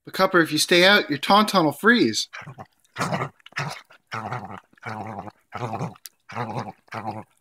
But Cupper, if you stay out, your tauntaun will freeze.